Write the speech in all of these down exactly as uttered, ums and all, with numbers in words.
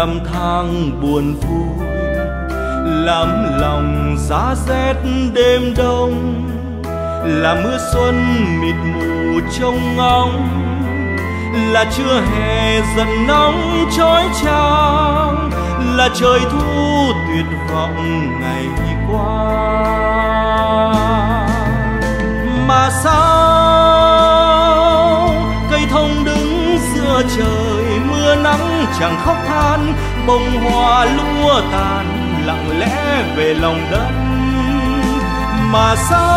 năm tháng buồn vui, lắm lòng giá rét đêm đông, là mưa xuân mịt mù trông ngóng, là trưa hè dần nóng chói chang, là trời thu tuyệt vọng ngày qua. Mà sao cây thông đứng giữa trời mưa nắng chẳng khóc than, bông hoa lúa tàn lặng lẽ về lòng đất. Mà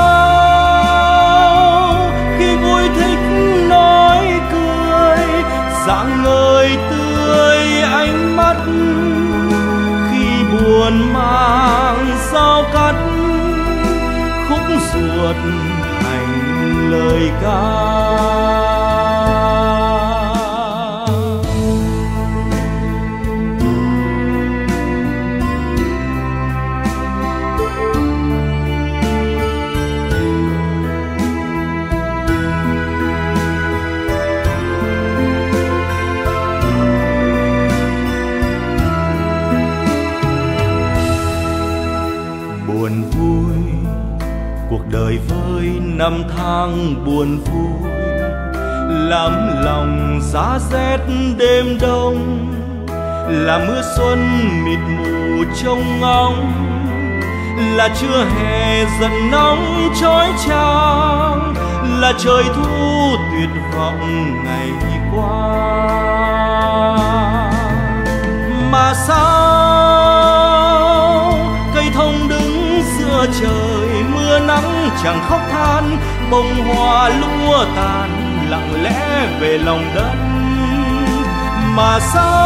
sao khi vui thích nói cười, rạng ngời tươi ánh mắt, khi buồn mang sao cắt khúc ruột thành lời ca. Buồn vui cuộc đời với năm tháng buồn vui, lắm lòng giá rét đêm đông, là mưa xuân mịt mù trông ngóng, là trưa hè dần nóng chói chang, là trời thu tuyệt vọng ngày qua. Mà sao cây thông đứng giữa trời mưa nắng chẳng khóc than, bông hoa lúa tàn lặng lẽ về lòng đất. Mà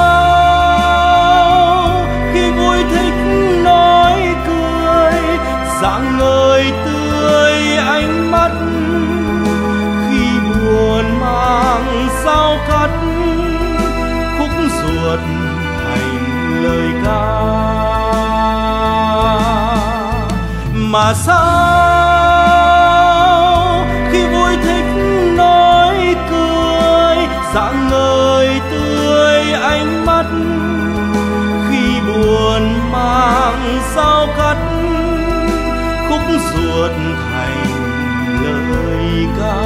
sao khi vui thích nói cười, rạng ngời tươi ánh mắt, khi buồn mang sao cắt khúc ruột thành lời ca. Mà sao khi vui thích nói cười, rạng ngời tươi ánh mắt, khi buồn mang sao cắt khúc ruột thành lời ca.